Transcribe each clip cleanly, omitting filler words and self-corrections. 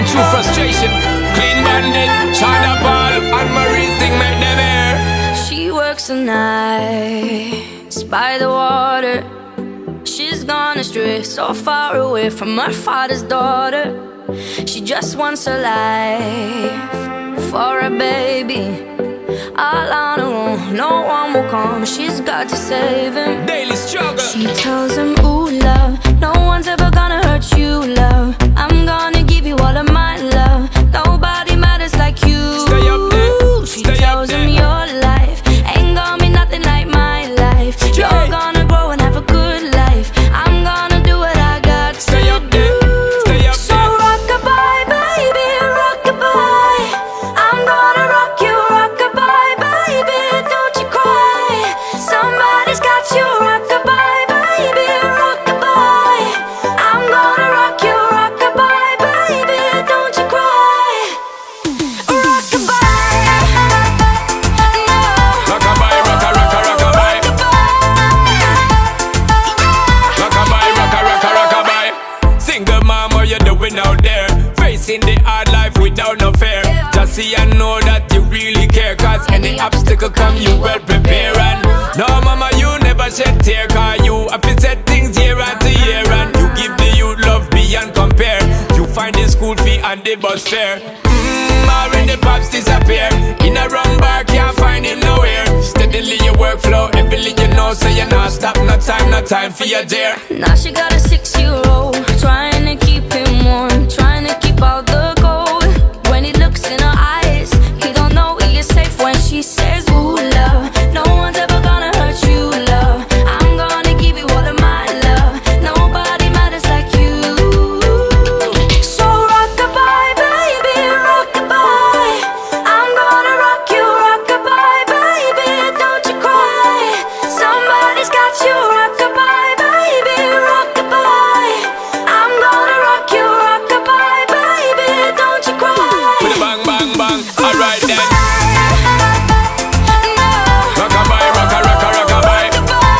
true frustration. Clean Bandit, China Paul, and Marie thing make them air. She works the nights by the water. She's gone astray, so far away from her father's daughter. She just wants her life for a baby. All on her own, no one will come. She's got to save him. Daily struggle. She tells him, ooh, love, no one's ever gonna hurt you, love. I'm gonna give you all of my love. Nobody matters like you. Stay up there. She tells him your life ain't gonna be nothing like my life. You're gonna grow and have a good life. I'm gonna do what I got to Stay up there. Stay up So there. rock-a-bye, baby, rock-a-bye. I'm gonna rock you, rock-a-bye, baby, don't you cry. Somebody's got you, rock-a-bye, baby, rock-a-bye. I'm gonna rock you, rock-a-bye, baby, don't you cry. Rock-a-bye, no. Rock-a-bye, rocka, rocka, rock-a-bye. Rock-a-bye, rocka, rocka, rock-a-bye. Single mom, what you doing out there? Facing the hard life without no fear. Just see and know that you really care. Cause any obstacle come, you well prepare. And no mama, you never shed tear. Cause you have to set things year after year. And you give the youth love beyond compare. You find the school fee and the bus fare. Already the pops disappear. In a wrong bar, can't find him nowhere. Steadily your workflow, everything you know. So you not stop, no time for your dear. Now she got a 6-year-old, trying to keep him warm, trying to keep out the cold. When he looks in her eyes, he don't know he is safe when she says, ooh, love, no one's ever gonna hurt you, love. I'm gonna give you all of my love. Nobody matters like you. So rock-a-bye, baby, rock-a-bye. I'm gonna rock you, rock-a-bye, baby, don't you cry. Somebody's got you, rock-a-bye, baby, rock-a-bye. I'm gonna rock you, rock-a-bye, baby, don't you cry. With a bang, bang, bang. Alright then. No. Rock-a-bye, rocka, rocka, rock-a-bye.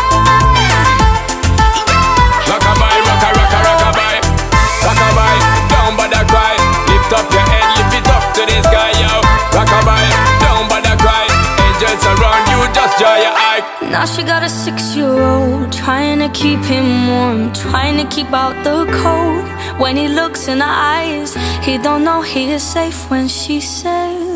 Rock-a-bye, rocka, rocka, rock-a-bye. Rock-a-bye, don't bother cry. Lift up your head, lift it up to the sky, yo. Rock-a-bye, don't bother cry. Angels around you, just dry your eye. Now she got a 6-year-old, trying to keep him warm, trying to keep out the cold. When he looks in her eyes, he don't know he is safe when she says